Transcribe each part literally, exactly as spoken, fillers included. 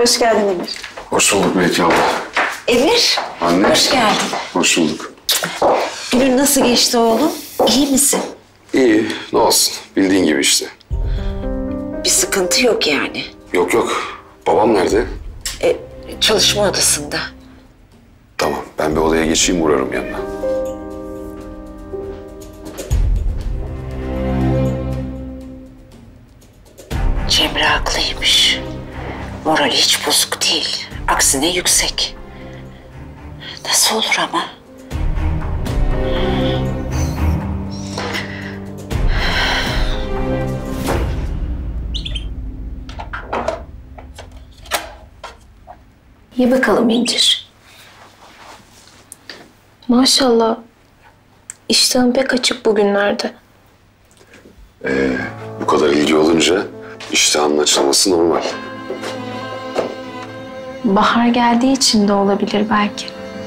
Hoş geldin Emir. Hoş bulduk Melike abla. Emir, Anne. hoş geldin. Hoş bulduk. Günün nasıl geçti oğlum? İyi misin? İyi, ne olsun. Bildiğin gibi işte. Bir sıkıntı yok yani. Yok yok. Babam nerede? E, çalışma odasında. Tamam, ben bir odaya geçeyim, uğrarım yanına. Cemre haklıymış. Morali hiç bozuk değil. Aksine yüksek. Nasıl olur ama? Ye bakalım incir. Maşallah. İştahın pek açık bugünlerde. Ee, bu kadar ilgi olunca iştahın açılması normal. Bahar geldiği için de olabilir belki.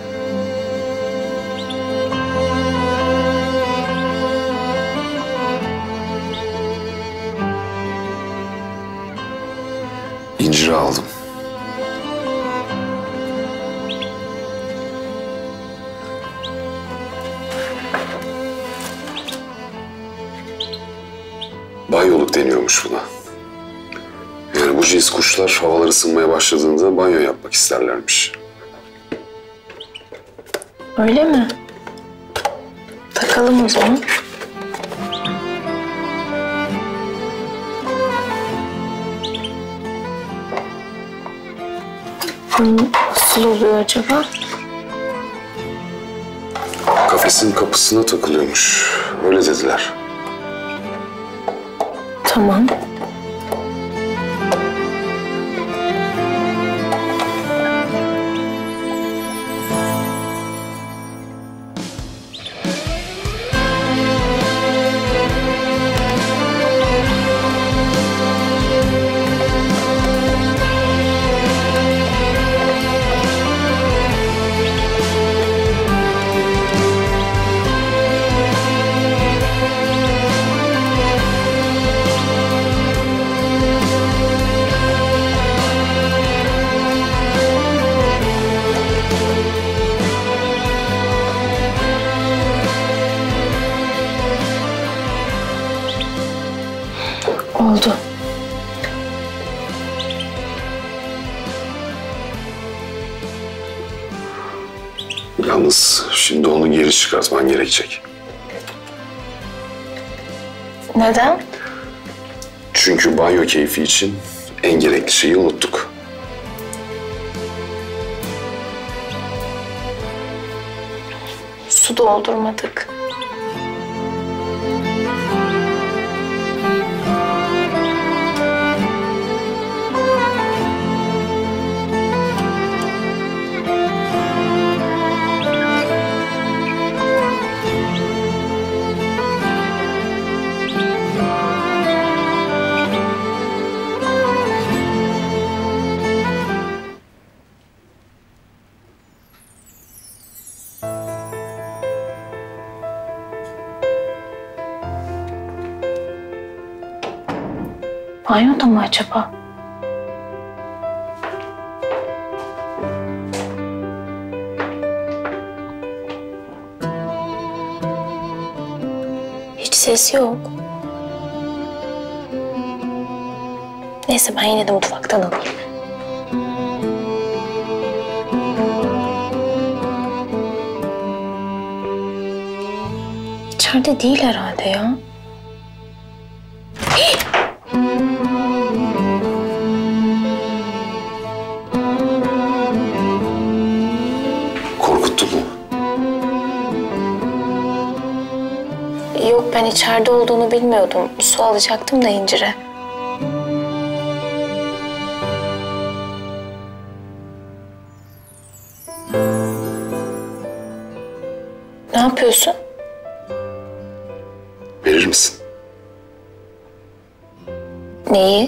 İnciri aldım. Banyoluk deniyormuş buna. Yani bu cins kuşlar havalar ısınmaya başladığında banyo yapmak isterlermiş. Öyle mi? Takalım o zaman. Hmm, nasıl oluyor acaba? Kafesin kapısına takılıyormuş. Öyle dediler. Tamam. Oldu. Yalnız şimdi onu geri çıkartman gerekecek. Neden? Çünkü banyo keyfi için en gerekli şeyi unuttuk. Su doldurmadık. Banyoda mı acaba? Hiç ses yok. Neyse ben yine de mutfaktan alayım. İçeride değil herhalde ya. Korkuttu mu? Yok ben içeride olduğunu bilmiyordum. Su alacaktım da incire. Ne yapıyorsun? Verir misin? Neyi?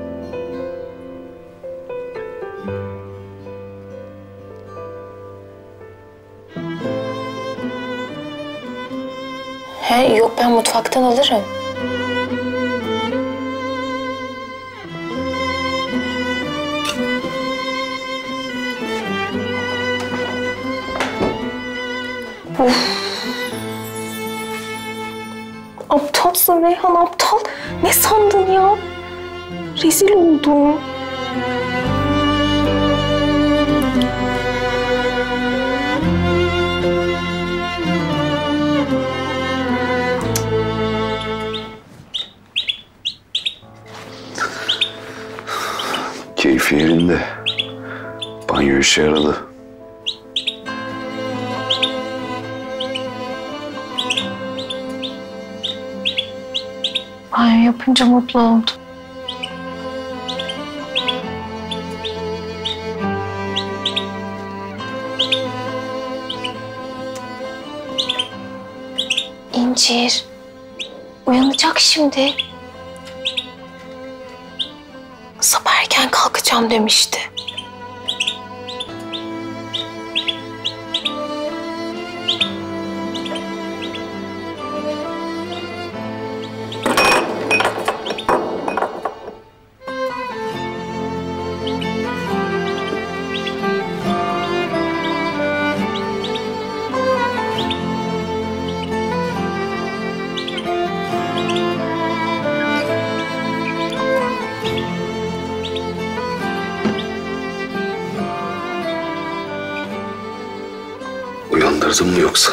He, yok ben mutfaktan alırım. Aptalsın Reyhan, aptal. Ne sandın ya? Rezil oldum. Keyfi yerinde. Banyo işe yaradı. Banyo yapınca mutlu oldum. İncir, uyanacak şimdi. Sabah erken kalkacağım demişti. Uyandırdın mı yoksa?